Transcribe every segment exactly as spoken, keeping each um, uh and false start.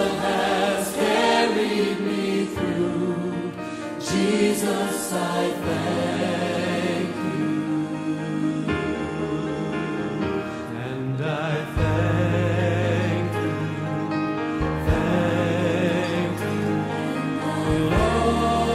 that has carried me through. Jesus, I thank you. And I thank you, thank you, Lord.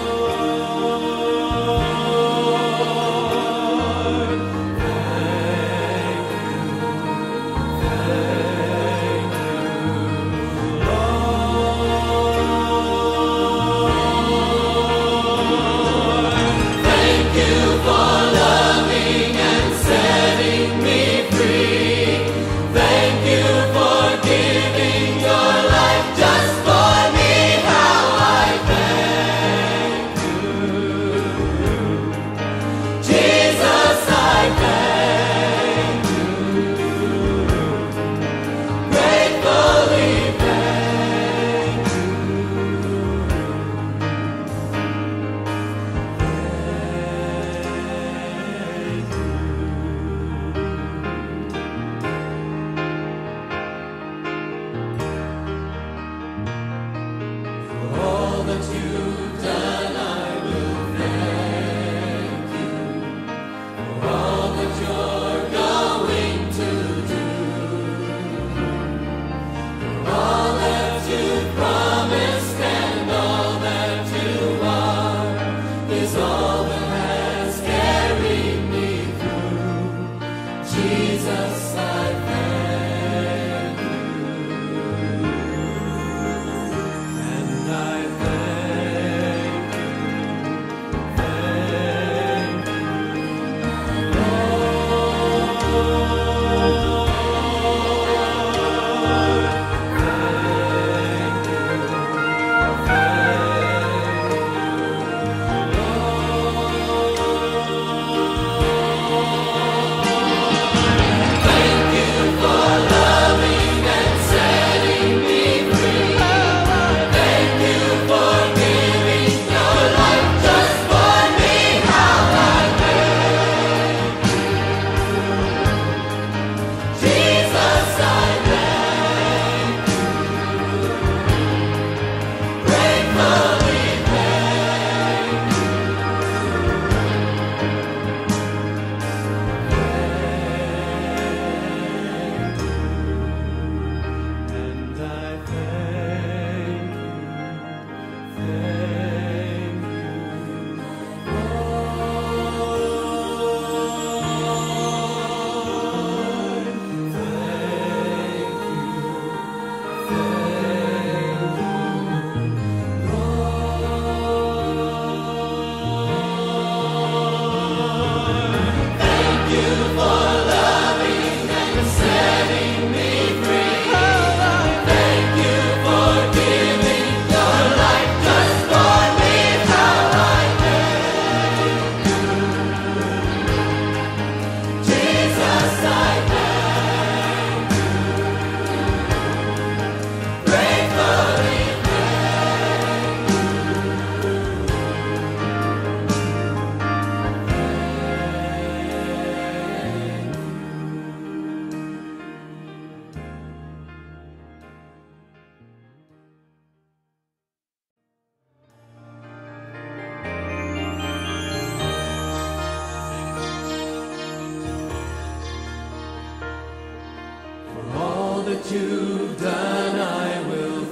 You've done, I will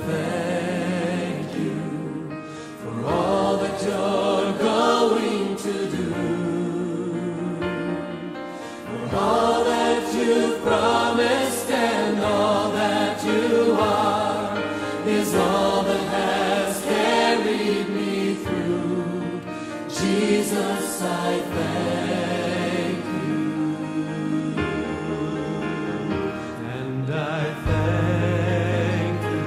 thank you for all that you're going to do, for all that you've promised and all that you are is all that has carried me through. Jesus, I thank you, and I thank you,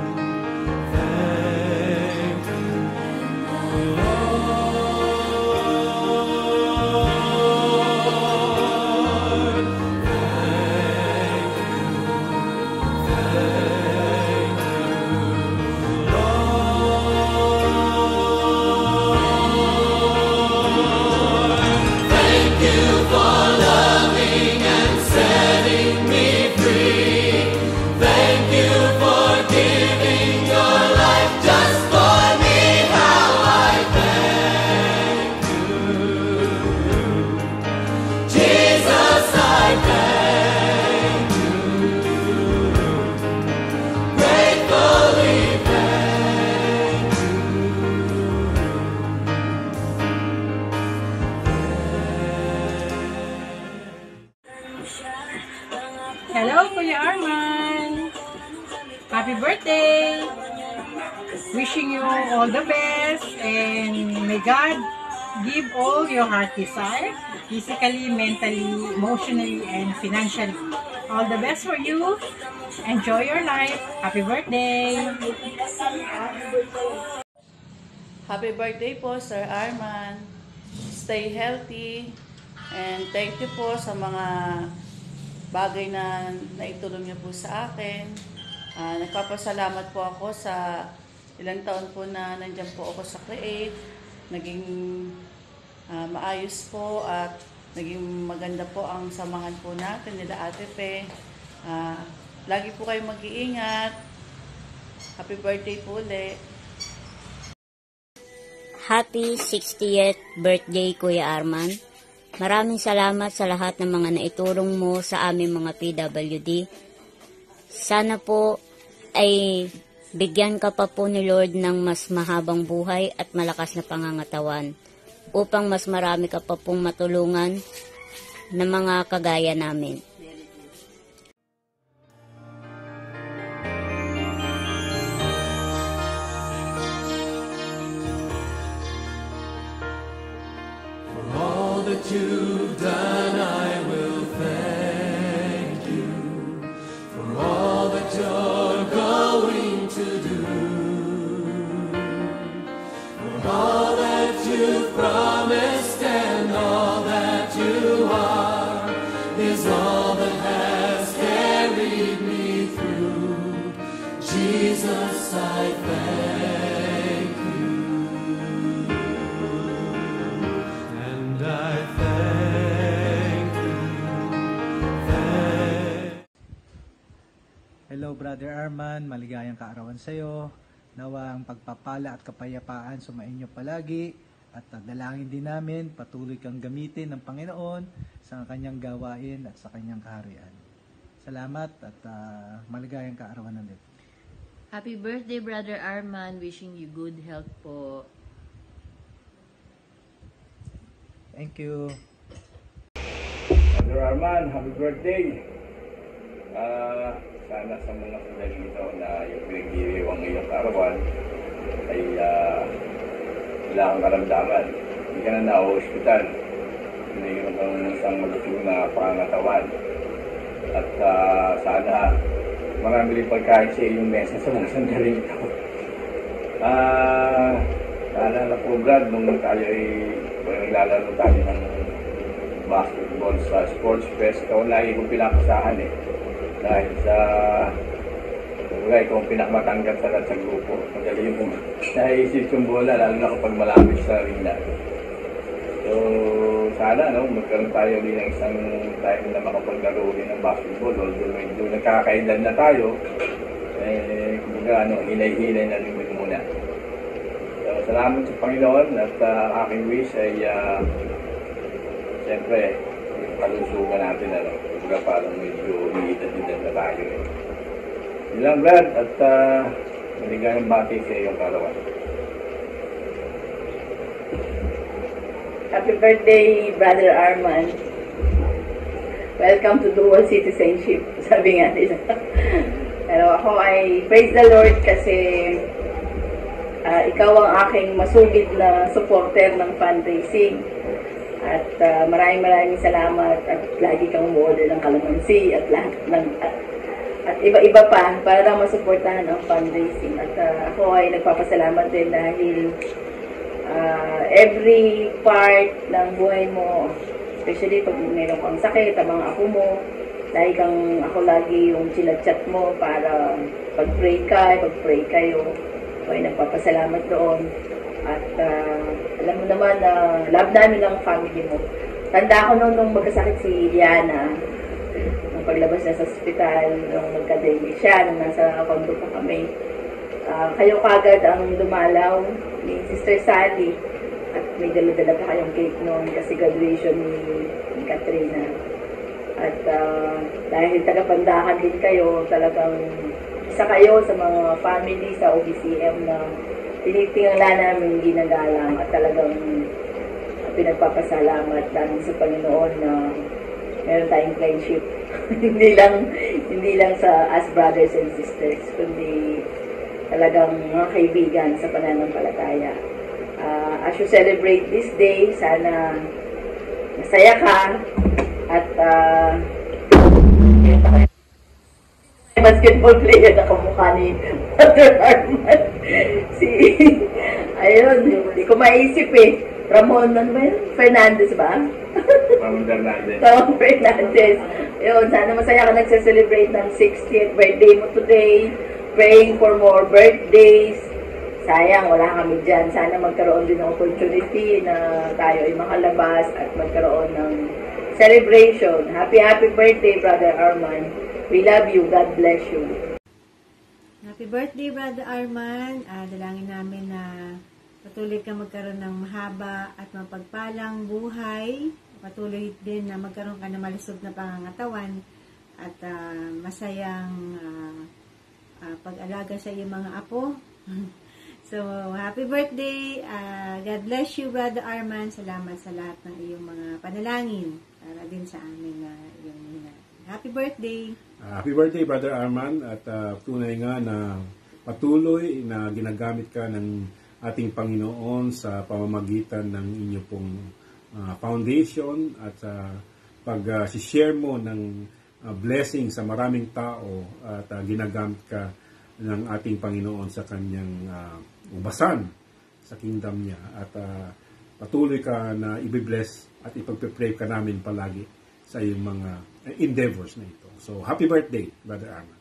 thank you, Lord. Thank you, thank you, Lord. Thank birthday! Wishing you all the best and may God give all your heart desire, physically, mentally, emotionally, and financially. All the best for you. Enjoy your life. Happy birthday! Happy birthday po, Sir Arman. Stay healthy. And thank you po sa mga bagay na naitulong niyo po sa akin. Uh, nagpapasalamat po ako sa ilang taon po na nandyan po ako sa Create. Naging uh, maayos po at naging maganda po ang samahan po natin nila Ate Pe. Uh, lagi po kayo mag-iingat. Happy birthday po ulit. Happy sixtieth birthday, Kuya Arman. Maraming salamat sa lahat ng mga naitulong mo sa aming mga P W D. Sana po ay bigyan ka pa po ni Lord ng mas mahabang buhay at malakas na pangangatawan upang mas marami ka pa pong matulungan na mga kagaya namin. That you've done, I will thank you for all that you're going to do, for all that you've promised and all that you are is all that has carried me through. Jesus, I thank you. I thank you, thank Hello Brother Arman, maligayang kaarawan sa iyo. Nawa ang pagpapala at kapayapaan sumainyo palagi at uh, dalangin din namin patuloy kang gamitin ng Panginoon sa kanyang gawain at sa kanyang kaharian. Salamat at uh, maligayang kaarawan ulit. Happy birthday Brother Arman, wishing you good health po. Thank you. Brother Arman, happy birthday. Uh, sana sa mga sandali dito na yung pinagdiriwang ngayong karawan ay uh, wala kang karamdaman. Hindi ka na na-hospital. Hindi ka ng isang malusog na pangangatawan. At uh, sana marami rin pagkain sa iyong mesa sa mga sandali ito. Uh, sana na po Brad, nung tayo ay naglalaro tayo ng basketball sa sports fest, ikaw lagi kong pinakasahan eh. Dahil sa wala, ikaw ang pinakamatanggap sa lahat sa grupo. Madali yung naisip yung bola, lalo na kapag malapit sa arena. So, sana, no, magkaroon tayo din ng isang time na makapaglaro din ng basketball. Although medyo nagkakaedad na tayo, eh, kumbaga, ano, hinay-hinay na rin muna. Salamat sa Panginoon at uh, aking wish ay uh, siyempre yung kalusugan natin ano, kumbaga parang medyo liitad-itad na tayo eh. Yun lang Brad at uh, maligayang bati sa iyong karawan. Happy birthday Brother Arman. Welcome to dual citizenship, sabi nga nila. Pero ako ay praise the Lord kasi Uh, ikaw ang aking masugid na supporter ng fundraising. At uh, maraming maraming salamat at lagi kang umorder ng kalamansi at lahat ng at, at iba-iba pa para lang masuportahan ang fundraising. At uh, ako ay nagpapasalamat din dahil uh, every part ng buhay mo, especially pag meron kang sakit, ang mga apo mo, lagi kang ako lagi yung chinachat mo para pag-pray ka, pag-pray kayo. Ay nagpapasalamat doon at uh, alam mo naman na uh, love namin ang family mo. Tanda ko noon nung magkasakit si Liana, nung paglabas na sa ospital, nung nagka-dengue siya, nung nasa condo pa kami. Uh, kayo kagad ang dumalaw ni Sister Sally at may dala-dala pa kayong cake noon kasi graduation ni, ni Katrina. At uh, dahil taga-Pandakan din kayo, talagang isa kayo sa mga family sa O B C M na tinitingala namin ginagalang at talagang pinagpapasalamat namin sa Panginoon na meron tayong friendship. hindi lang hindi lang sa as brothers and sisters, kundi talagang mga kaibigan sa pananampalataya. Uh, as you celebrate this day, sana masaya ka at uh, basketball player na kamukha ni Brother Arman. Si, ayun, hindi ko maisip eh. Ramon, ano ba yun? Fernandez ba? Ramon Fernandez. Ramon Fernandez. Yun, sana masaya ka nagse-celebrate ng sixtieth birthday mo today. Praying for more birthdays. Sayang, wala kami dyan. Sana magkaroon din ng opportunity na tayo ay makalabas at magkaroon ng celebration. Happy, happy birthday, Brother Arman. We love you. God bless you. Happy birthday, Brother Arman. Uh, dalangin namin na patuloy ka magkaroon ng mahaba at mapagpalang buhay. Patuloy din na magkaroon ka ng malusog na pangangatawan at uh, masayang uh, uh, pag-alaga sa iyong mga apo. So, happy birthday. Uh, God bless you, Brother Arman. Salamat sa lahat ng iyong mga panalangin para din sa amin na uh, iyong hinat. Happy birthday! Uh, happy birthday, Brother Arman. At uh, tunay nga na patuloy na ginagamit ka ng ating Panginoon sa pamamagitan ng inyo pong uh, foundation at sa uh, pag-share uh, mo ng uh, blessing sa maraming tao at uh, ginagamit ka ng ating Panginoon sa kanyang uh, ubasan sa kingdom niya. At uh, patuloy ka na i-bless at ipagpe-pray ka namin palagi sa iyong mga endeavors na ito. So, happy birthday, Brother Arman.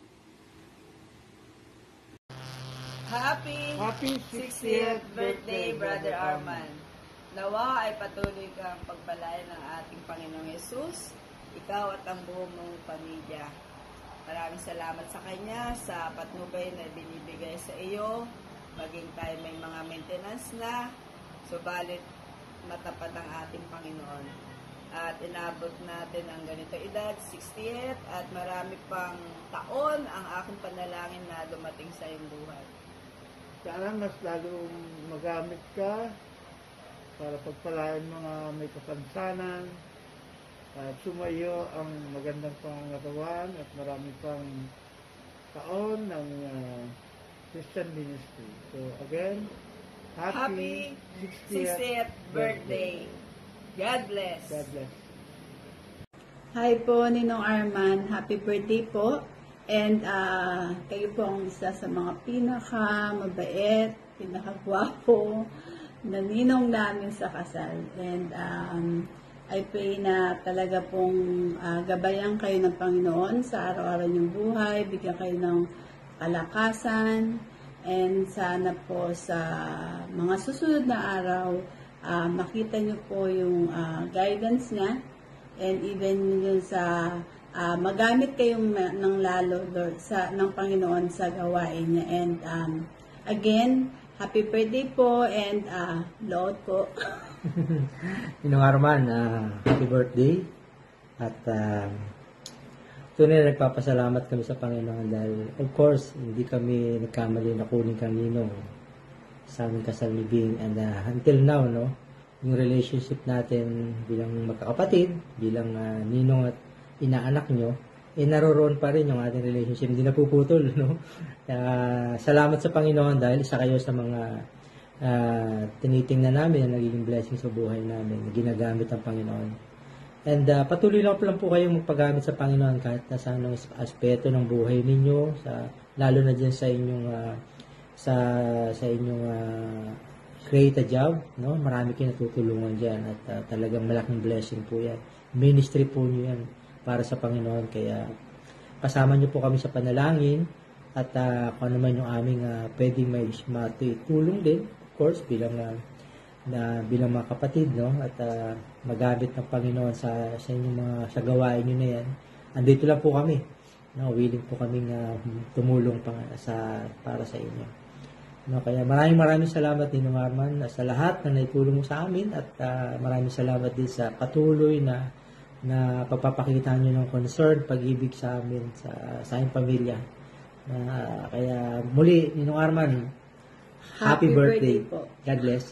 Happy, happy sixtieth birthday, Brother Arman. Nawa ay patuloy kang pagpalain ng ating Panginoong Yesus, ikaw at ang buong mong pamilya. Maraming salamat sa Kanya sa patnubay na binibigay sa iyo, maging tayo may mga maintenance na, subalit matapat ang ating Panginoon. At inabot natin ang ganito edad, sixtieth, at marami pang taon ang aking panalangin na dumating sa iyong buhay. Sana mas lalong magamit ka para pagpalain mga may kapansanan at sumayo ang magandang pangangatawan at marami pang taon ng uh, Christian ministry. So again, happy, happy sixtieth birthday. God bless. God bless. Hi po, Ninong Arman. Happy birthday po. And uh, kayo po ang isa sa mga pinaka-mabait, pinaka-gwapo na ninong namin sa kasal. And um, I pray na talaga pong uh, gabayan kayo ng Panginoon sa araw-araw niyong buhay, bigyan kayo ng kalakasan, and sana po sa mga susunod na araw, Uh, makita nyo po yung uh, guidance niya, and even yun sa uh, magamit kayong ng lalo Lord, sa, ng Panginoon sa gawain niya. And um, again, happy birthday po, and uh, Lord po. Ninong Arman, uh, happy birthday. At uh, tunay na nagpapasalamat kami sa Panginoon dahil of course, hindi kami nagkamali na kunin kang ninong sa aming kasal libing, and uh, until now, no, yung relationship natin bilang magkakapatid, bilang uh, ninong at inaanak nyo, eh naroroon pa rin yung ating relationship, hindi napuputol, no. Uh, salamat sa Panginoon dahil isa kayo sa mga uh, tinitingnan namin na nagiging blessing sa buhay namin, na ginagamit ng Panginoon. And uh, patuloy lang po lang po kayong magpagamit sa Panginoon kahit na sa anong aspeto ng buhay ninyo, sa, lalo na dyan sa inyong uh, sa sa inyong uh, create a job, no? Marami kayong natutulungan diyan at uh, talagang malaking blessing po 'yan. Ministry po niyo 'yan para sa Panginoon, kaya kasama niyo po kami sa panalangin at uh, kung ano man yung aming uh, pwedeng may matulong din, of course, bilang uh, na bilang mga kapatid, no? At uh, magamit ng Panginoon sa sa inyong mga sa gawain niyo na 'yan. Andito lang po kami. No, willing po kaming uh, tumulong pa sa para sa inyo. No, kaya maraming maraming salamat din Ninong Arman sa lahat na naitulong mo sa amin, at uh, maraming salamat din sa patuloy na na pagpapakita niyo ng concern, pag-ibig sa amin, sa sa aming pamilya. Uh, kaya muli Ninong Arman, happy, happy birthday. birthday po. God bless.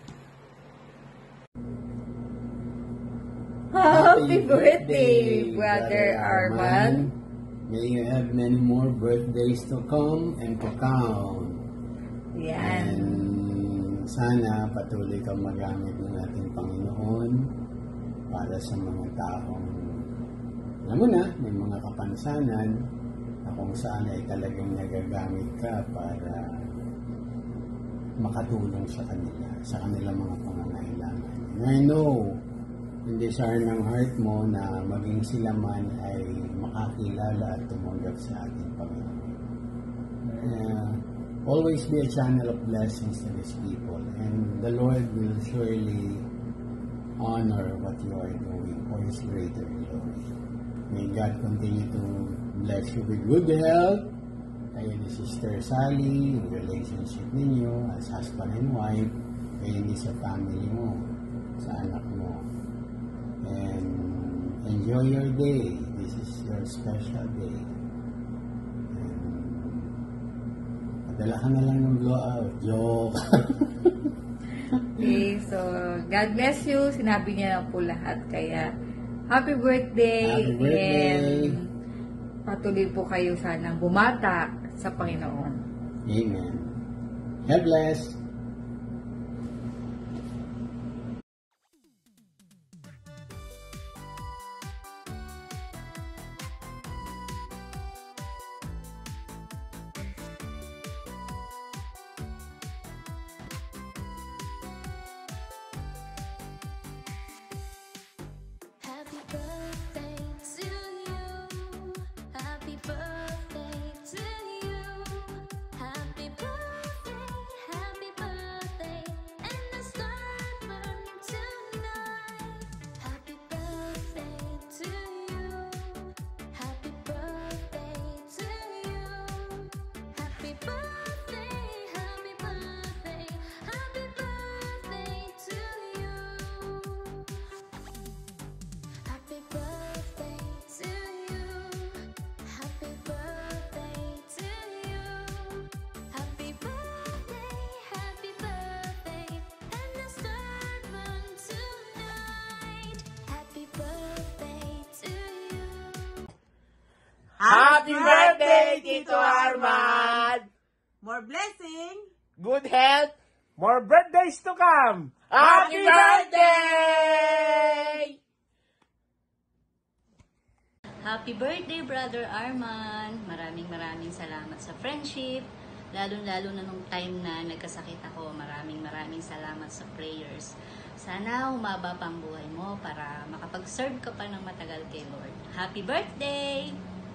Happy birthday, Brother Arman. May you have many more birthdays to come and to count. sana patuloy kang magamit ng ating Panginoon para sa mga taong, alam mo na, may mga kapansanan na kung saan ay talagang nagagamit ka para makatulong sa kanila, sa kanilang mga pangangailangan. And I know, yung desire ng heart mo na maging sila man ay makakilala at tumanggap sa ating Panginoon. Uh, always be a channel of blessings to these people, and the Lord will surely honor what you are doing for His greater glory. May God continue to bless you with good health, kayo ni Sister Sally, yung relationship ninyo as husband and wife, kayo ni sa family mo, sa anak mo. And enjoy your day. This is your special day. And padala ka na lang ng blowout. Joke. Okay, so God bless you. Sinabi niya na po lahat. Kaya happy birthday. Happy birthday. And patuloy po kayo sanang bumata sa Panginoon. Amen. God bless. Happy birthday to you. Happy birthday to you. Happy birthday, happy birthday, and the star burn tonight. Happy birthday to you. Happy birthday to you. Happy birthday, happy birthday, happy birthday to you. Happy birthday to you. Happy birthday to you. Happy birthday, happy birthday, and the star burn tonight. Happy birthday to you. Happy birthday, Tito Arman! More blessing! Good health! More birthdays to come! Happy birthday! Happy birthday, Brother Arman! Maraming maraming salamat sa friendship. Lalo-lalo na nung time na nagkasakit ako, maraming maraming salamat sa prayers. Sana humaba pa ang buhay mo para makapag-serve ka pa ng matagal kay Lord. Happy birthday!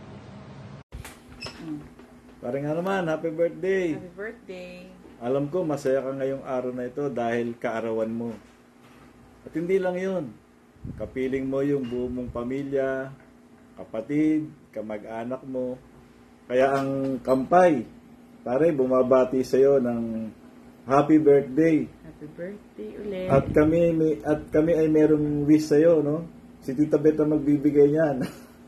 Parang nga naman, happy birthday! Happy birthday! Alam ko, masaya ka ngayong araw na ito dahil kaarawan mo. At hindi lang yun. Kapiling mo yung buo mong pamilya, kapatid, kamag-anak mo. Kaya ang kampay, pare, bumabati sa'yo ng happy birthday. Happy birthday ulit. At kami, may, at kami ay merong wish sa'yo, no? Si Tita Beth ang magbibigay niyan.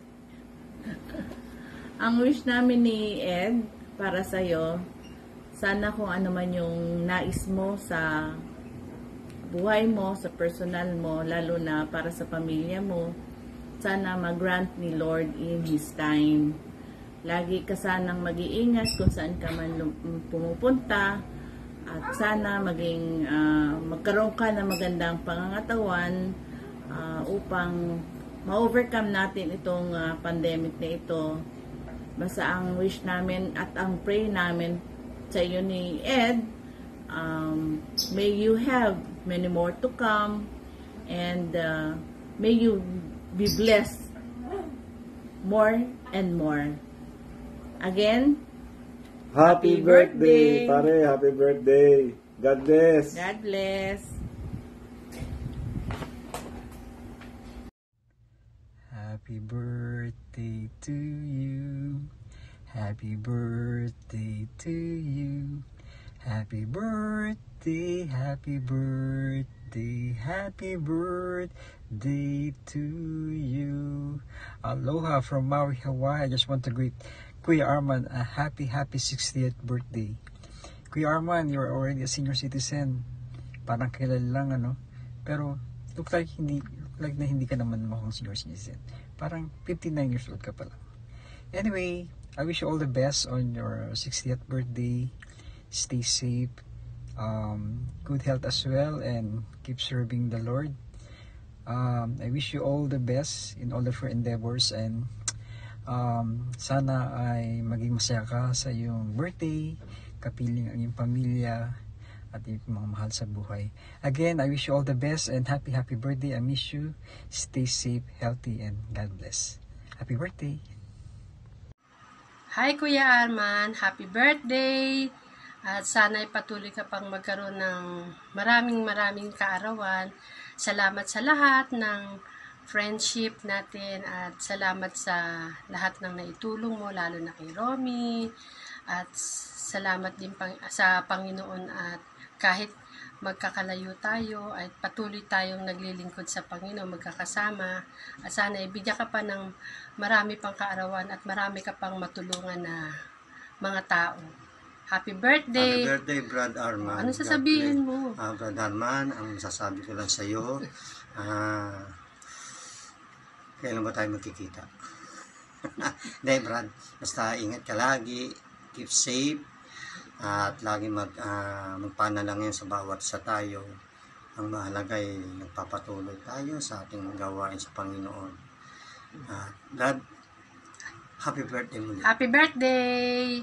Ang wish namin ni Ed para sa'yo, sana kung ano man yung nais mo sa buhay mo, sa personal mo, lalo na para sa pamilya mo, sana mag-grant ni Lord in His time. Lagi ka sanang mag-iingat kung saan ka man pumupunta, at sana maging uh, magkaroon ka ng magandang pangangatawan uh, upang ma-overcome natin itong uh, pandemic na ito. Basta ang wish namin at ang pray namin sa iyo ni Ed, um, may you have many more to come, and uh, may you be blessed more and more. Again, Happy, happy birthday, birthday, pare. Happy birthday. God bless. God bless. Happy birthday to you. Happy birthday to you. Happy birthday, happy birthday, happy birthday to you. Aloha from Maui, Hawaii. I just want to greet Kuya Arman a happy, happy sixtieth birthday. Kuya Arman, you're already a senior citizen. Parang kilala lang, ano? Pero, look like hindi, look like na hindi ka naman mukhang senior citizen. Parang fifty-nine years old ka pa lang. Anyway, I wish you all the best on your sixtieth birthday. Stay safe um, good health as well, and keep serving the Lord. Um, I wish you all the best in all of your endeavors, and um, sana ay maging masaya ka sa iyong birthday, kapiling ang iyong pamilya at iyong mga mahal sa buhay. Again, I wish you all the best and happy happy birthday. I miss you. Stay safe, healthy, and God bless. Happy birthday! Hi Kuya Arman, happy birthday! At sana ay patuloy ka pang magkaroon ng maraming maraming kaarawan. Salamat sa lahat ng friendship natin at salamat sa lahat ng naitulong mo, lalo na kay Romy. At salamat din pang, sa Panginoon, at kahit magkakalayo tayo ay patuloy tayong naglilingkod sa Panginoon, magkakasama. At sana ibigyan ka pa ng marami pang kaarawan at marami ka pang matulungan na mga tao. Happy birthday! Happy birthday, Brad Arman. Ano sasabihin mo? Uh, Brad Arman, ang sasabi ko lang sa iyo, uh, kailan ba tayo magkikita? Hindi, Brad. Basta ingat ka lagi, keep safe, uh, at lagi mag, uh, magpanalangin sa bawat sa tayo. Ang mahalaga ay nagpapatuloy tayo sa ating gawain sa Panginoon. Uh, Brad, happy birthday muli. Happy birthday!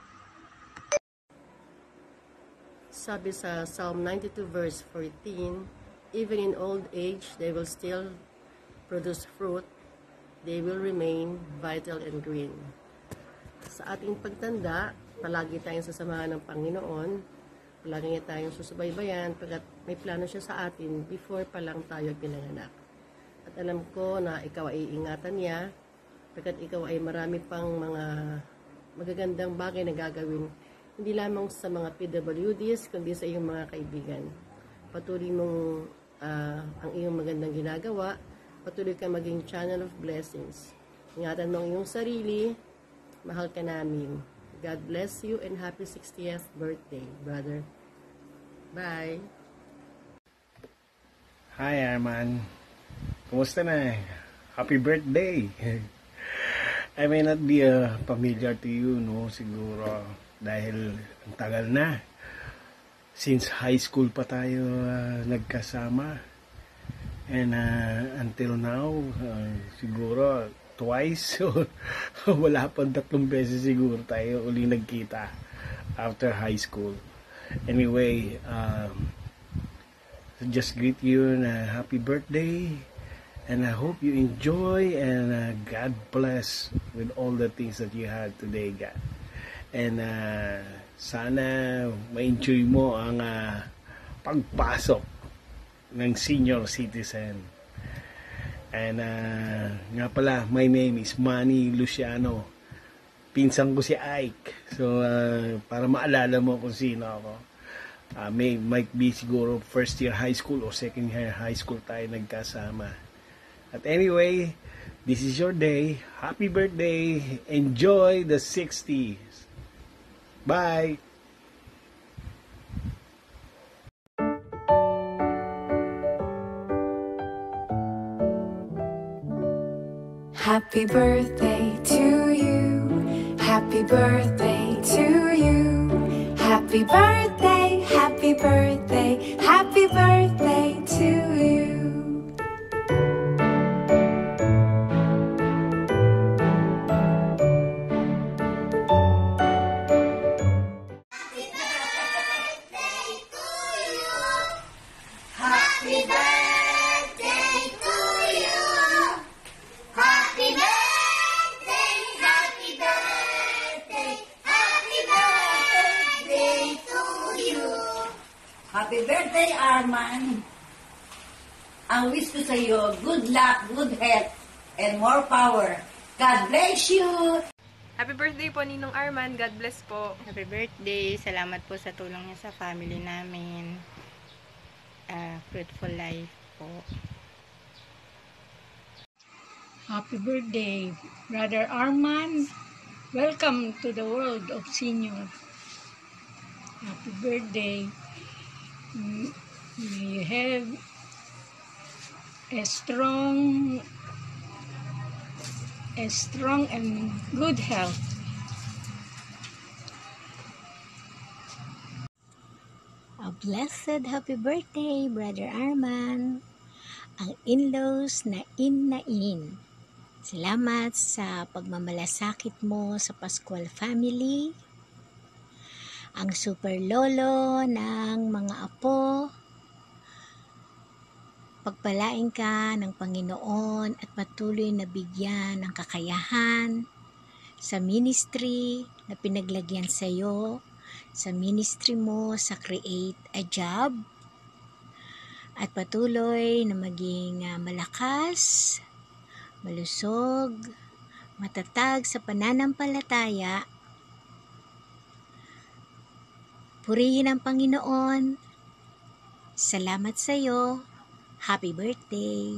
Sabi sa Psalm ninety-two verse fourteen, even in old age, they will still produce fruit. They will remain vital and green. Sa ating pagtanda, palagi tayong sasamahan ng Panginoon. Palagi tayong susubaybayan pagkat may plano siya sa atin before pa lang tayo pinanganak. At alam ko na ikaw ay iingatan niya pagkat ikaw ay marami pang mga magagandang bagay na gagawin, hindi lamang sa mga P W Ds, kundi sa iyong mga kaibigan. Patuloy mong uh, ang iyong magandang ginagawa, patuloy ka maging channel of blessings. Ingatan mo ang iyong sarili, mahal ka namin. God bless you and happy sixtieth birthday, brother. Bye! Hi, Arman. Kumusta na? Happy birthday! I may not be uh, familiar to you, no? Siguro dahil ang tagal na. Since high school pa tayo uh, nagkasama. And uh, until now, uh, siguro twice or wala pang tatlong beses siguro tayo uli nagkita after high school. Anyway, um, just greet you na happy birthday. And I hope you enjoy and uh, God bless with all the things that you had today, God. And uh, sana ma-enjoy mo ang uh, pagpasok ng senior citizen. And uh, nga pala, my name is Manny Luciano. Pinsan ko si Ike. So, uh, para maalala mo kung sino ako. Uh, may, might be siguro first year high school or second year high school tayo nagkasama. At anyway, this is your day. Happy birthday. Enjoy the sixties. Bye! Happy birthday to you. Happy birthday to you. Happy birthday, happy birthday, happy birthday to you. Happy birthday to you. Happy birthday, happy birthday, happy birthday to you. Happy birthday, Arman. Ang wish ko sa iyo, good luck, good health, and more power. God bless you. Happy birthday po, Ninong Arman. God bless po. Happy birthday. Salamat po sa tulong niyo sa family namin. Uh, fruitful life po. Happy birthday, Brother Arman. Welcome to the world of senior. Happy birthday. May you have a strong, a strong and good health. A blessed happy birthday, Brother Arman. Ang in-laws na in na in. Salamat sa pagmamalasakit mo sa Pascual family. Ang super lolo ng mga apo. Pagpalain ka ng Panginoon at patuloy na bigyan ng kakayahan sa ministry na pinaglagyan sa iyo, sa ministry mo sa Create a Job, at patuloy na maging uh, malakas, malusog, matatag sa pananampalataya. Purihin ang Panginoon. Salamat sa iyo. Happy birthday!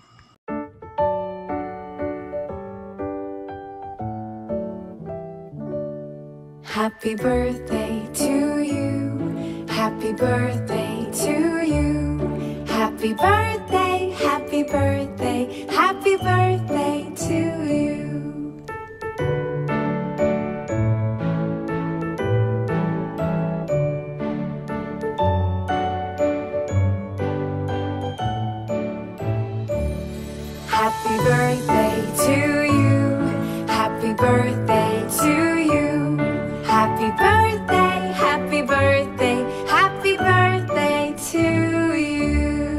Happy birthday to you. Happy birthday to you. Happy birthday, happy birthday, happy birthday to you. Happy birthday to you. Happy birthday to you. Happy birthday, happy birthday, happy birthday to you.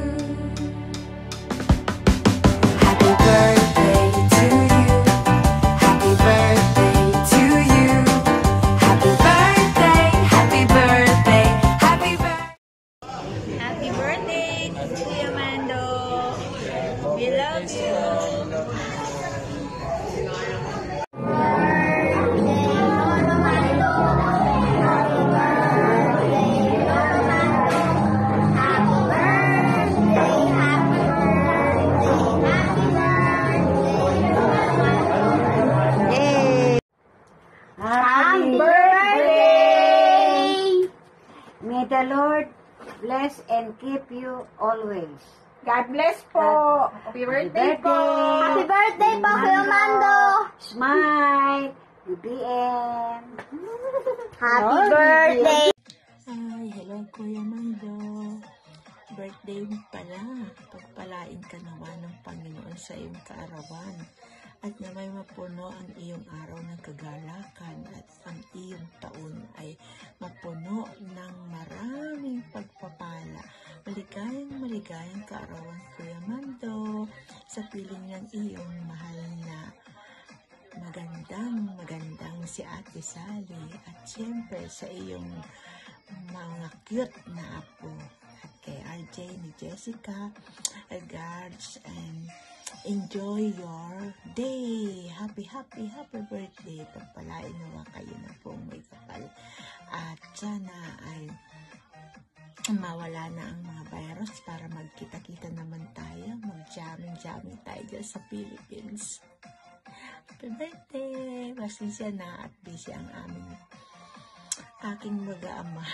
Happy birthday to you. Happy birthday to you. Happy birthday, happy birthday, happy birthday. Happy birthday, Kuya Mando. We love you. Happy birthday! May the Lord bless and keep you always. God bless po. Happy birthday po. Happy birthday po, Kuya Mando. Smile. B B M. Happy birthday. Ay, hello Kuya Mando. Birthday mo pala. Pagpalain ka naman ng Panginoon sa iyong kaarawan. At na may mapuno ang iyong araw ng kagalakan at ang iyong taon ay mapuno ng maraming pagpapala. Maligayang maligayang kaarawan, Kuya Mando, sa piling ng iyong mahal na magandang magandang si Ate Sally at siyempre sa iyong mga cute na apo at kay R J ni Jessica, regards and enjoy your day. Happy, happy, happy birthday. Pagpalain naman kayo na pong may kapal. At sana ay mawala na ang mga virus para magkita-kita naman tayo. Mag-jamming-jamming tayo dyan sa Philippines. Happy birthday! Pasensya na at busy ang aming aking mag-aama.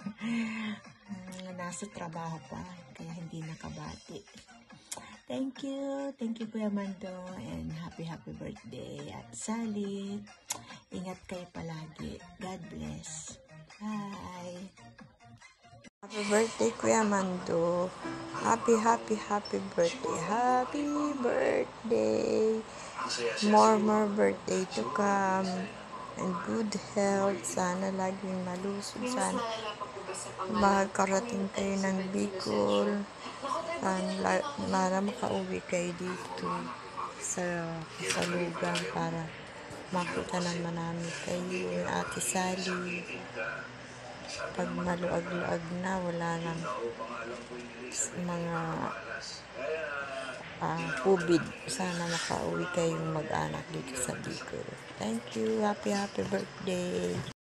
Nasa trabaho pa, kaya hindi nakabati. Thank you. Thank you, Kuya Mando. And happy, happy birthday. At Sally, ingat kayo palagi. God bless. Bye. Happy birthday, Kuya Mando. Happy, happy, happy birthday. Happy birthday. More, more birthday to come. And good health. Sana laging malusog. Sana magkarating kayo ng Bicol. Sana para makauwi kayo dito sa kasalugan para makita naman namin kayo. Ate Sally, pag maluag-luag na, wala nang mga uh, COVID. Sana makauwi kayong mag-anak dito sa Bicol. Thank you. Happy, happy birthday.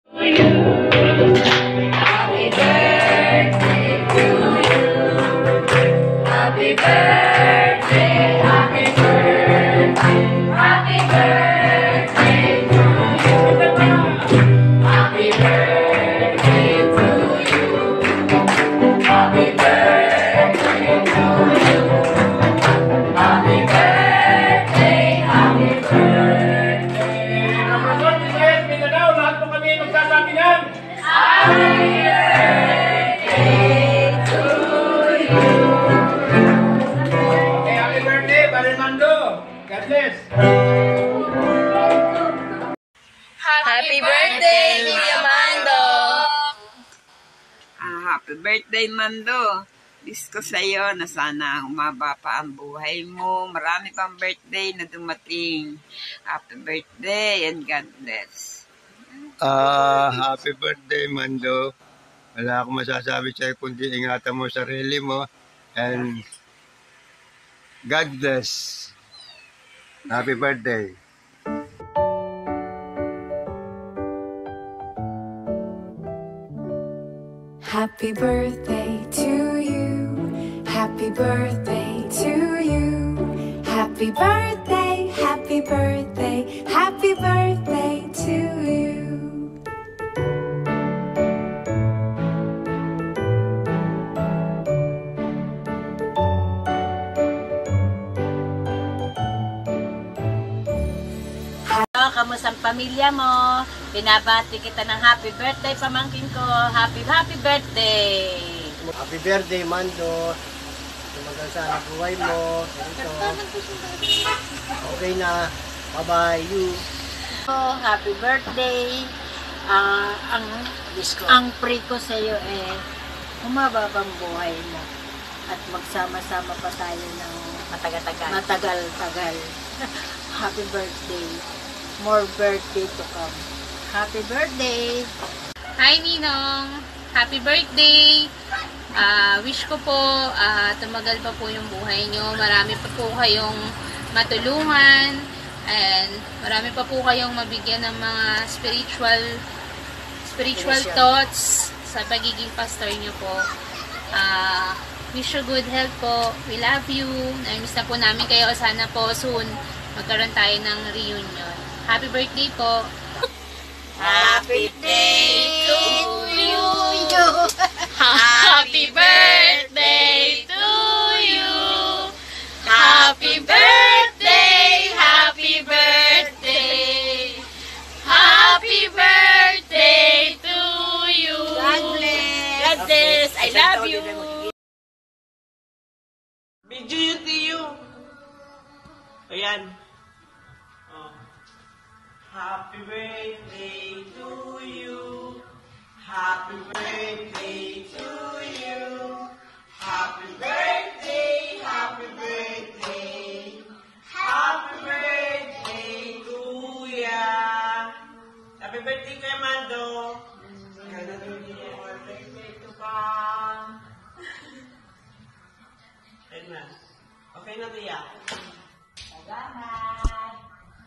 Happy birthday to you. Happy birthday, happy birthday, happy birthday to you. Happy birthday to you. Happy birthday to you. Happy birthday, happy birthday. Mindanao, lahat po kami happy birthday, Mando. Wish ko sa'yo na sana umaba pa ang buhay mo. Marami pang birthday na dumating. Happy birthday and God bless. Ah, happy birthday, Mando. Wala akong masasabi sa'yo kundi ingatan mo sarili mo. And God bless. Happy birthday. Happy birthday to you. Happy birthday to you. Happy birthday, happy birthday, happy birthday to you. Kamusta ang pamilya mo? Binabati kita ng happy birthday, pamangkin ko. Happy, happy birthday! Happy birthday, Mando. Tumagal sana buhay mo. Ito. Okay na. Bye-bye, you. Oh, happy birthday! Uh, ang, ang pray ko sa iyo eh, humaba pang buhay mo. At magsama-sama pa tayo ng matagal-tagal. Matagal-tagal. Happy birthday! More birthday to come. Happy birthday! Hi, Ninong! Happy birthday! Uh, wish ko po uh, tumagal pa po yung buhay nyo. Marami pa po kayong matulungan. And marami pa po kayong mabigyan ng mga spiritual spiritual thoughts sa pagiging pastor nyo po. Uh, wish you good health po. We love you. Namiss na po namin kayo. Sana po soon magkaroon tayo ng reunion. Happy birthday po! Happy day to you! Happy birthday to you! Happy birthday! Happy birthday! Happy birthday to you! God bless! God bless! I love you! Video you to you! Ayan. Happy birthday to you. Happy birthday to you. Happy birthday, happy birthday. Happy birthday to ya. Happy birthday kay Mando. Happy birthday to Pam. Ayun na. Okay na tiya. Salamat.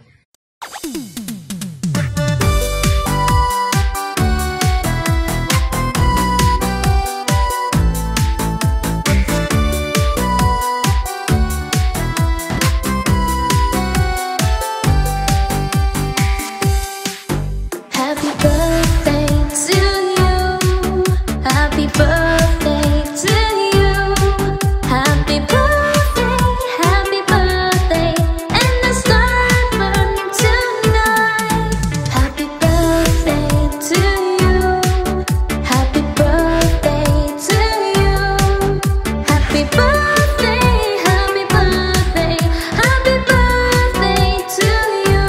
Happy birthday to you. Happy birthday to you. Happy birthday, happy birthday, and the star burn tonight. Happy birthday to you. Happy birthday to you. Happy birthday, happy birthday, happy birthday to you.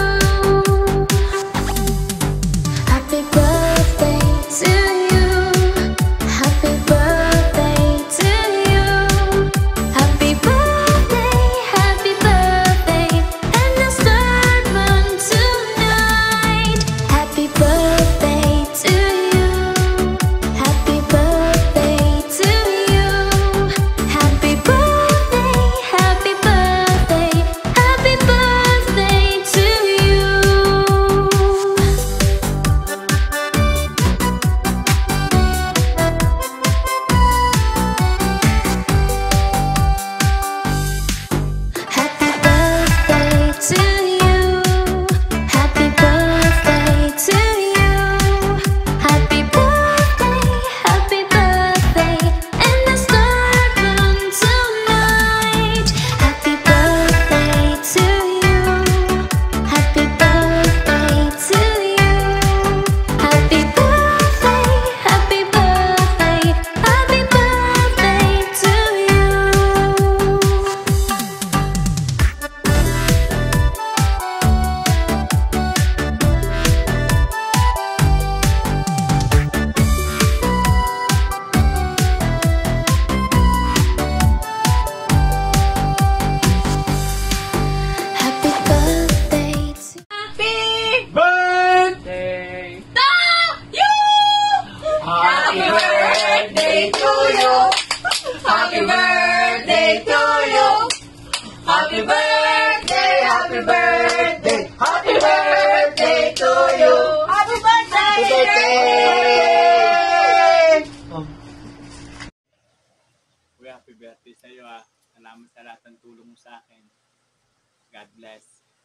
Happy birthday to you. Happy birthday. birthday to you. Happy birthday to you. Happy birthday, happy birthday, happy birthday to you. Happy birthday! Happy birthday! Kuya, happy birthday sa iyo ah. Salamat sa lahat ng tulong mo sa akin. God bless.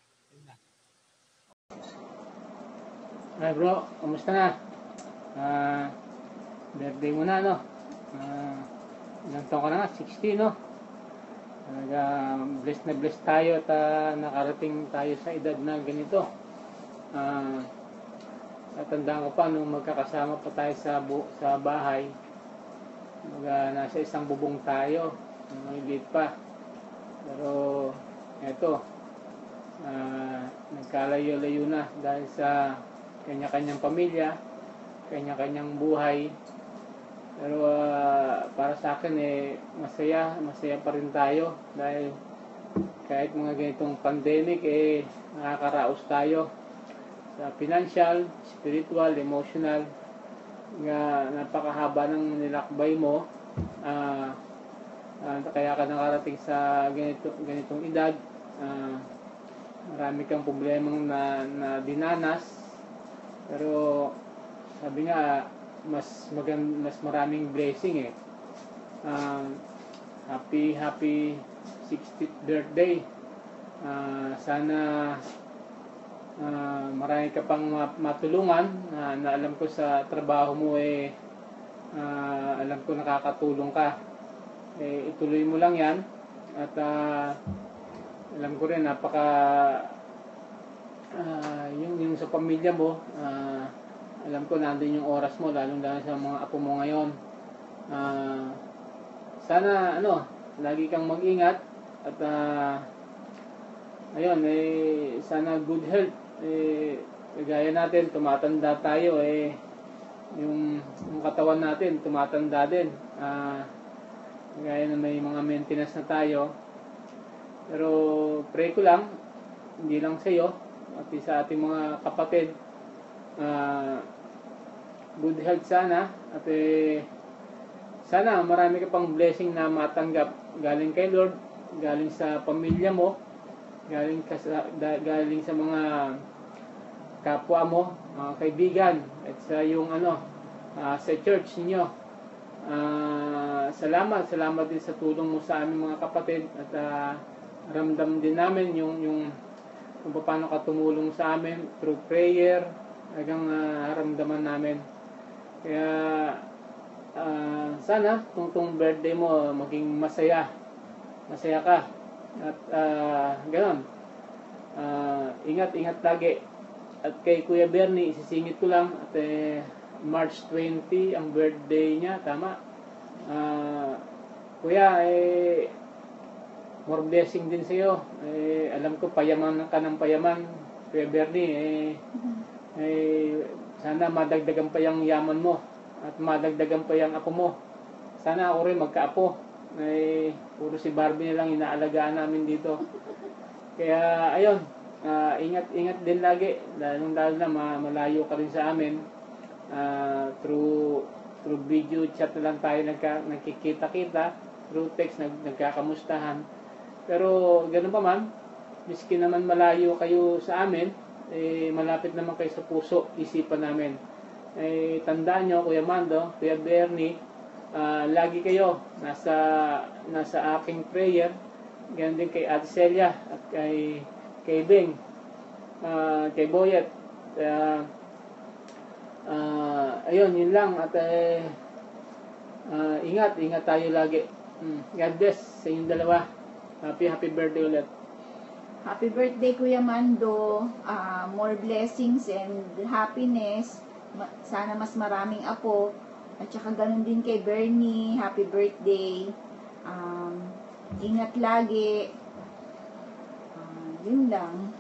Hi bro, kamusta na? Uh, birthday mo na, no? Uh, ilang taon ka na nga? sixty, no? Talaga, blessed na blessed tayo at uh, nakarating tayo sa edad na ganito. Uh, natandaan ko pa nung magkakasama pa tayo sa, bu sa bahay. Mga nasa isang bubong tayo, maliit pa. Pero, eto, uh, nagkalayo-layo na dahil sa kanya-kanyang pamilya, kanya-kanyang buhay. Pero uh, para sa akin eh masaya, masaya pa rin tayo dahil kahit mga ganitong pandemic eh nakakaraos tayo sa financial, spiritual, emotional. Nga napakahaba ng nilakbay mo, uh, uh, kaya ka nakarating sa ganito, ganitong edad. Uh, marami kang problemang na, na dinanas, pero sabi nga mas magand mas maraming blessing eh. Uh, happy happy sixtieth birthday. Uh, sana uh, marami ka pang matulungan. Uh, na alam ko sa trabaho mo eh uh, alam ko nakakatulong ka. Eh, ituloy mo lang yan at uh, alam ko rin napaka uh, yung, yung sa pamilya mo, uh, alam ko nandun yung oras mo, lalong lalo sa mga apo mo ngayon. Uh, sana, ano, lagi kang mag-ingat. At, uh, ayun, eh, sana good health. Eh, gaya natin, tumatanda tayo, eh, yung, yung katawan natin, tumatanda din. Uh, gaya na may mga maintenance na tayo. Pero, pray ko lang, hindi lang sa iyo, at sa ating mga kapatid, uh, good health sana at eh, sana marami ka pang blessing na matanggap galing kay Lord, galing sa pamilya mo, galing ka sa, da, galing sa mga kapwa mo, mga kaibigan at sa yung ano uh, sa church niyo. Uh, salamat, salamat din sa tulong mo sa aming mga kapatid at uh, ramdam din namin yung yung kung paano ka tumulong sa amin through prayer, hanggang uh, ramdaman namin. Kaya uh, sana kung itong birthday mo maging masaya, masaya ka at uh, gano'n. Uh, ingat, ingat lagi. At kay Kuya Bernie, isisingit ko lang at eh, March twentieth ang birthday niya, tama? Uh, Kuya, eh, more blessing din sa'yo. Eh, alam ko payaman ka ng payaman, Kuya Bernie. Eh, eh, sana madagdagan pa yung yaman mo at madagdagan pa yung apo mo. Sana ako rin magkaapo. Eh, puro si Barbie na lang inaalagaan namin dito. Kaya ayun, uh, ingat ingat din lagi, lalong lalo na malayo ka rin sa amin. Uh, through through video chat na lang tayo nagka, nagkikita-kita, through text nag, nagkakamustahan. Pero ganun pa man, miski naman malayo kayo sa amin, eh, malapit naman kayo sa puso, isipan namin. Eh, tandaan nyo, Kuya Mando, Kuya Bernie, uh, lagi kayo nasa, nasa aking prayer. Ganun din kay Ate Celia at kay, kay Bing, uh, kay Boyet. Uh, uh, ayun, yun lang. At uh, uh, ingat, ingat tayo lagi. Mm. God bless sa inyong dalawa. Happy, happy birthday ulit. Happy birthday, Kuya Mando. Uh, more blessings and happiness. Sana mas maraming apo. At saka ganun din kay Bernie. Happy birthday. Um, ingat lagi. Uh, yun lang.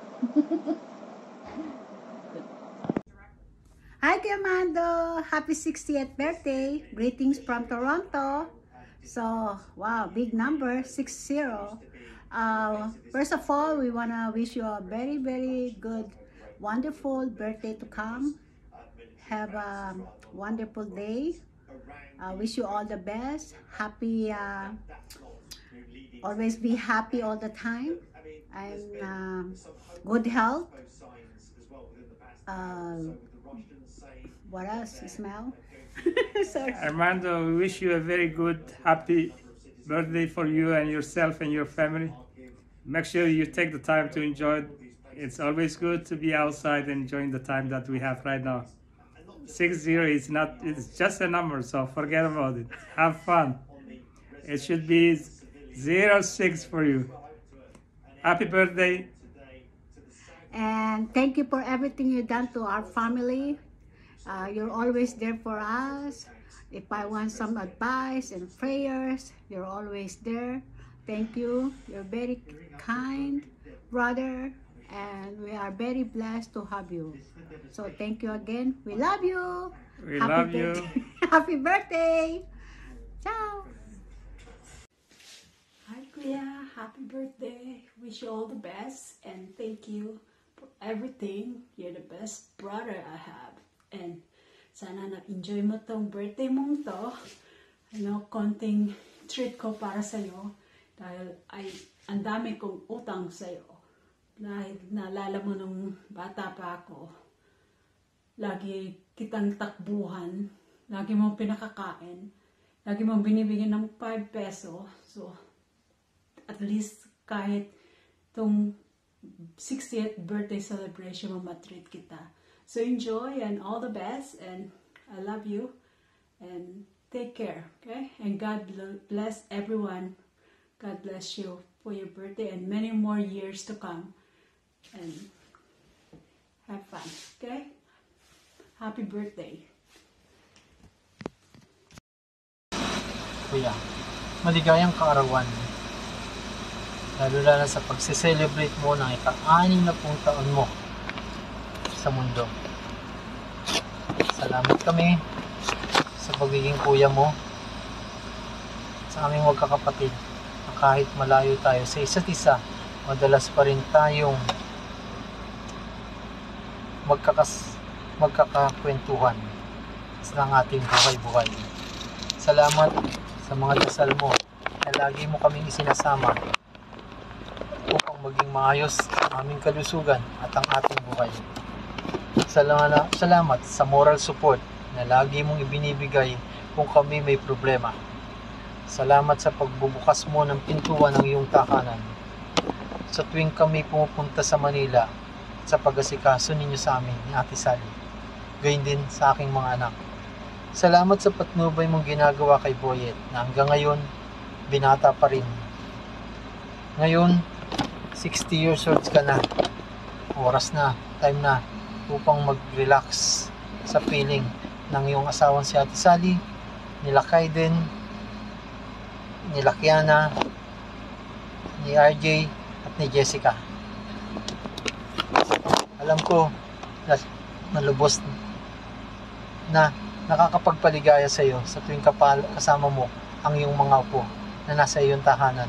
Hi, Kuya Mando. Happy sixtieth birthday. Greetings from Toronto. So, wow, big number, six zero. Uh, first of all, we want to wish you a very, very good, wonderful birthday to come. Have a wonderful day. Uh, wish you all the best. Happy, uh, always be happy all the time. And uh, good health. Uh, what else, Ismail? Sorry. Armando, we wish you a very good, happy birthday for you and yourself and your family. Make sure you take the time to enjoy it. It's always good to be outside enjoying the time that we have right now. Six zero is not, it's just a number, so forget about it. Have fun. It should be zero six for you. Happy birthday. And thank you for everything you've done to our family. Uh, you're always there for us. If I want some advice and prayers, you're always there. Thank you. You're very kind brother, and we are very blessed to have you. So thank you again. We love you. We Happy love you. birthday. Happy birthday. Ciao. Hi Kuya, happy birthday. Wish you all the best and thank you for everything. You're the best brother I have. And sana na-enjoy mo tong birthday mong to. Ano, konting treat ko para sa'yo. Dahil ay, ang dami kong utang sa'yo. Dahil naalala mo nung bata pa ako, lagi kitang takbuhan, lagi mong pinakakain, lagi mong binibigyan ng five peso. So, at least kahit tong sixtieth birthday celebration mo, matreat kita. So enjoy and all the best, and I love you and take care, okay? And God bless everyone. God bless you for your birthday and many more years to come. And have fun, okay? Happy birthday. Kuya, maligayang kaarawan. Lalo-lalo sa pagse-celebrate mo ng ika-anim na pung taon mo sa mundo. Salamat kami sa pagiging kuya mo, sa aming magkakapatid, na kahit malayo tayo sa isa't isa, madalas pa rin tayong magkakas magkakakwentuhan sa ating buhay-buhay. Salamat sa mga dasal mo na lagi mo kaming isinasama upang maging maayos ang aming kalusugan at ang ating buhay. Salamat, salamat sa moral support na lagi mong ibinibigay kung kami may problema. Salamat sa pagbubukas mo ng pintuan ng iyong tahanan sa tuwing kami pumupunta sa Manila sa pag-asikaso ninyo sa amin ni Ate Sally. Gayun din sa aking mga anak. Salamat sa patnubay mong ginagawa kay Boyet na hanggang ngayon binata pa rin. Ngayon, sixty years old ka na. Oras na, time na upang mag-relax sa feeling ng iyong asawang si Ate Sally, nila Kaiden, nila Kiana, ni R J at ni Jessica. Alam ko na nalubos na nakakapagpaligaya sa iyo sa tuwing kapal kasama mo ang iyong mga apo na nasa iyong tahanan.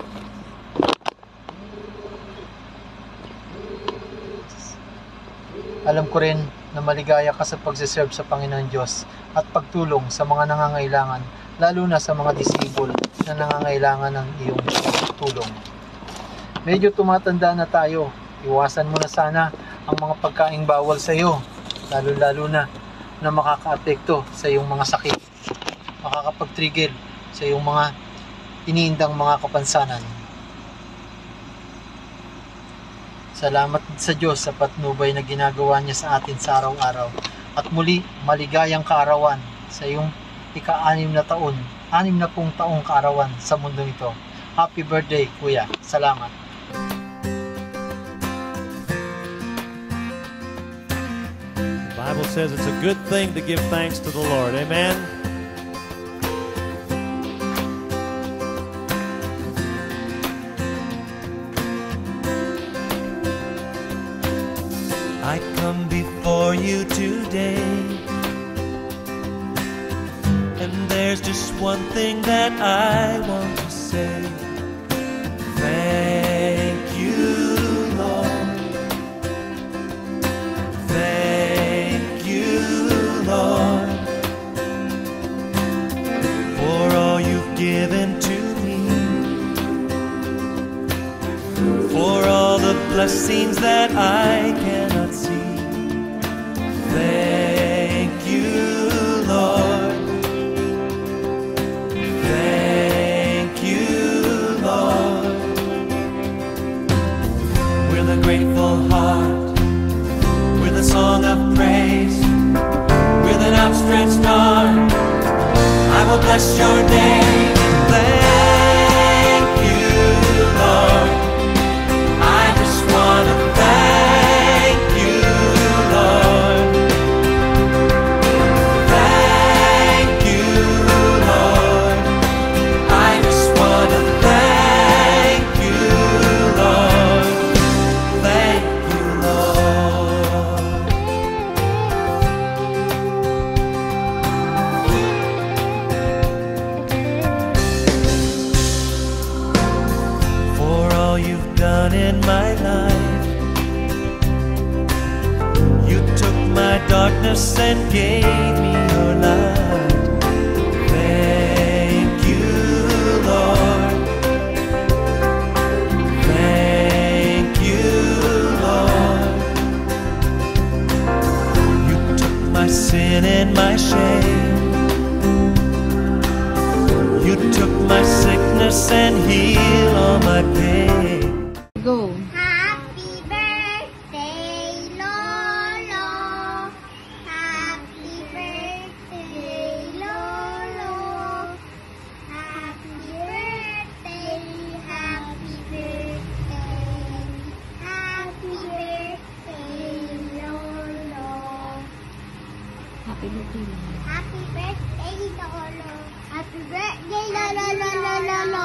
Alam ko rin na maligaya ka sa pagsiserve sa Panginoon Diyos at pagtulong sa mga nangangailangan, lalo na sa mga disabled na nangangailangan ng iyong tulong. Medyo tumatanda na tayo, iwasan mo na sana ang mga pagkaing bawal sa iyo, lalo-lalo na na makakaapekto sa iyong mga sakit, makakapag-trigger sa iyong mga iniindang mga kapansanan. Salamat sa Diyos sa patnubay na ginagawa niya sa atin sa araw-araw. At muli, maligayang kaarawan sa iyong ika-anim na taon, anim na pung taong kaarawan sa mundo ito. Happy birthday, Kuya. Salamat. The Bible says it's a good thing to give thanks to the Lord. Amen. I come before you today, and there's just one thing that I want to say. Thank you, Lord. Thank you, Lord. given to me, for all the blessings that I cannot see. Thank you, Lord. Thank you, Lord. With a grateful heart, with a song of praise, with an outstretched arm, I will bless your name. Thank you, Lord. I just want to thank you, Lord. Thank you, Lord. I just want to thank you, Lord. Thank you, Lord. For all you've done in my life, you took my darkness and gave me your light. Thank you, Lord. Thank you, Lord. You took my sin and my shame. You took my sickness and healed all my pain. Go. Happy birthday, Lolo. Happy birthday, Lolo. Happy birthday, happy birthday. Happy birthday, Lolo. Happy birthday. Happy birthday, Lolo. Happy birthday, Lolo, Lolo, Lolo.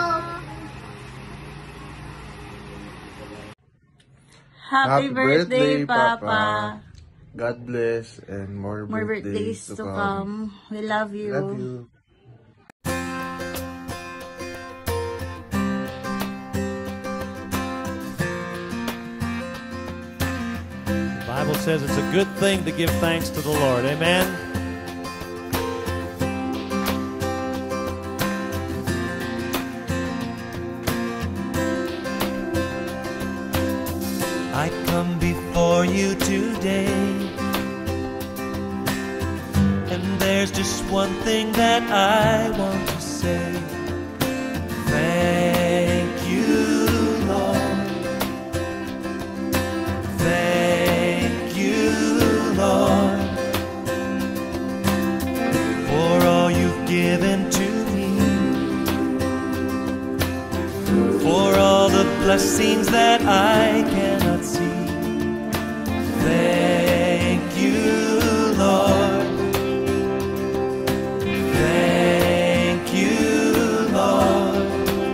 Happy birthday, Papa. God bless and more, More birthdays, birthdays to come. We love you. Love you. The Bible says it's a good thing to give thanks to the Lord. Amen. I come before you today, and there's just one thing that I want to say. Thank you, Lord. Thank you, Lord, for all you've given to me, for all the blessings that I cannot see. Thank you, Lord. Thank you, Lord.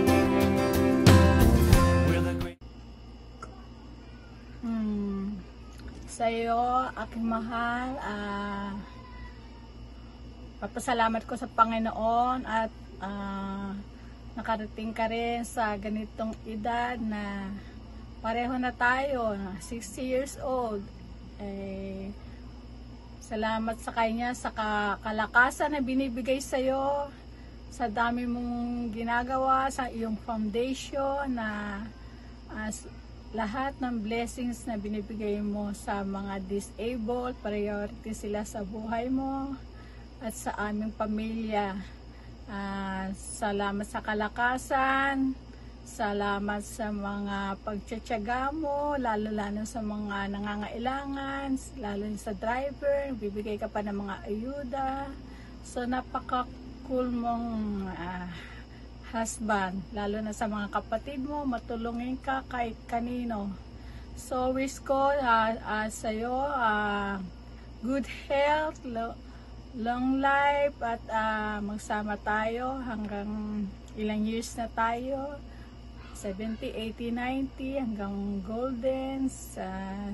Hmm. Sa'yo, aking mahal, ah, papasalamat ko sa Panginoon at ah, nakarating ka rin sa ganitong edad na pareho na tayo, sixty years old. Eh, salamat sa Kanya sa kalakasan na binibigay sa'yo, sa dami mong ginagawa, sa iyong foundation, na as lahat ng blessings na binibigay mo sa mga disabled, priority sila sa buhay mo at sa aming pamilya. Uh, salamat sa kalakasan, salamat sa mga pagtsatsaga mo, lalo-lalo sa mga nangangailangan, lalo sa driver, bibigay ka pa ng mga ayuda. So napaka-cool mong uh, husband, lalo na sa mga kapatid mo, matulungin ka kahit kanino. So wish ko uh, uh, sa'yo uh, good health, long life, at uh, magsama tayo hanggang ilang years na tayo, seventy, eighty, ninety, hanggang golden, sa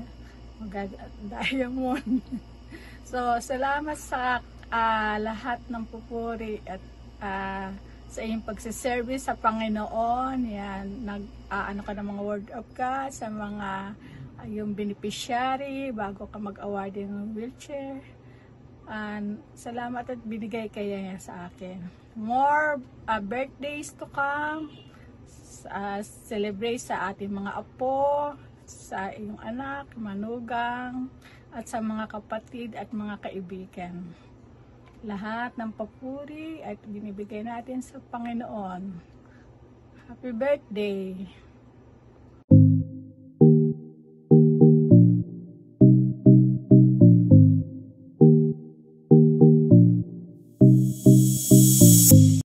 diamond. So salamat sa uh, lahat ng pupuri at uh, sa iyong pagsiservice sa Panginoon. Yan, nag uh, ano ka ng mga word of God sa mga uh, yung beneficiary bago ka mag-award ng wheelchair. And salamat at binigay kaya niya sa akin. More uh, birthdays to come. Uh, celebrate sa ating mga apo, sa iyong anak, manugang, at sa mga kapatid at mga kaibigan. Lahat ng papuri at binibigay natin sa Panginoon. Happy birthday!